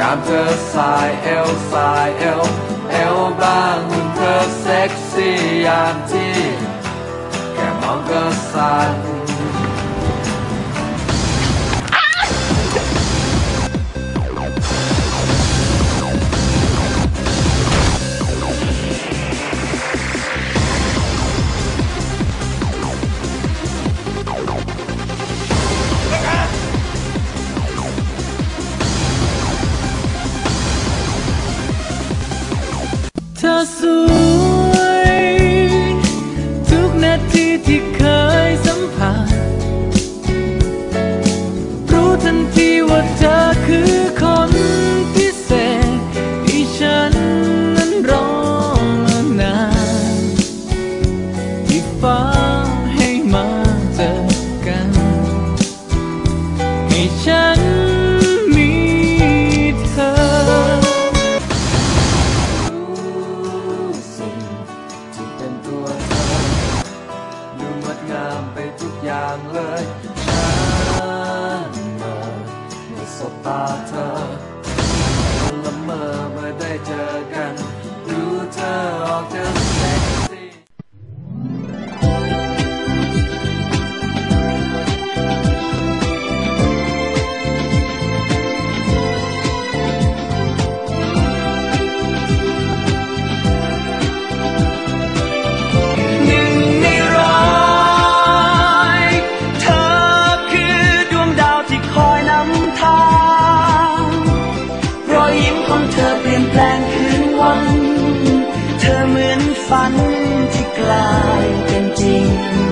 ามเธอสายเอวสายเอวเอวบางหุ่นเธอเซ็กซี่ยามที่แค่มองก็สั่นเธอสวยทุกนาทีที่เคยสัมผัสรู้ทันทีว่าเธอคือคนพิเศษที่ฉันนั้นรอมานานที่ฟ้าให้มาเจอกันให้ฉันมีเธอไปทุกอย่างเลยฉันเมื่อสบตาเธอละเมอเมื่อได้เจอกันดูเธอออกจะเซ็กซี่เธอเปลี่ยนแปลงคืนวันเธอเหมือนฝันที่กลายเป็นจริง